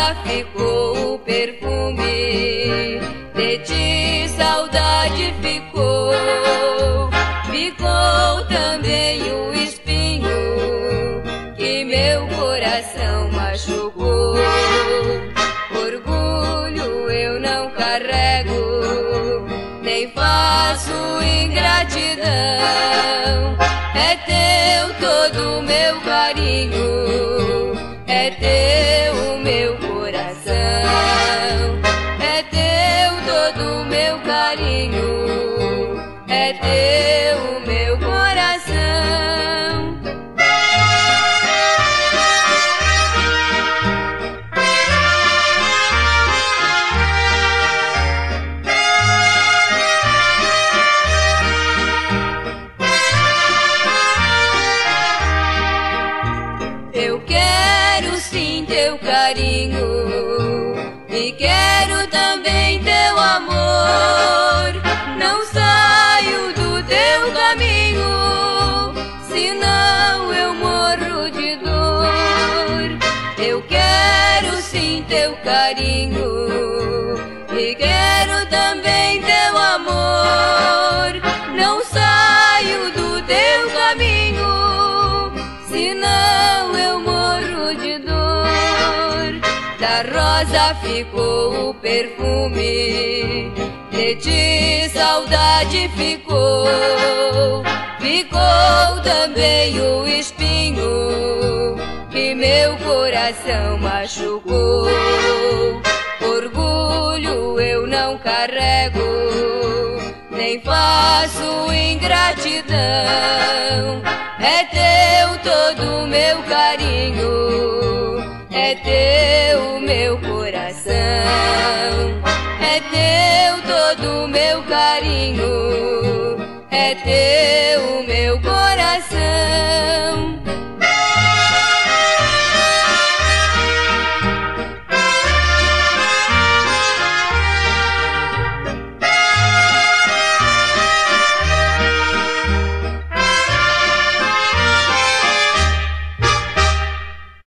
rosa ficou o perfume, de ti saudade ficou. Ficou também o espinho que meu coração machucou. Orgulho eu não carrego, nem faço ingratidão. É teu todo o meu carinho, é teu o meu coração. É teu todo o meu carinho, é teu o meu coração. Eu quero sim teu carinho e quero também teu amor. Não saio do teu caminho, senão eu morro de dor. Eu quero sim teu carinho e quero também teu amor. Não saio do teu caminho, senão eu morro de dor. Da rosa ficou o perfume, de ti saudade ficou. Ficou também o espinho que meu coração machucou. Orgulho eu não carrego, nem faço ingratidão. É teu todo o meu carinho, é teu o meu coração. É teu todo o meu carinho, é teu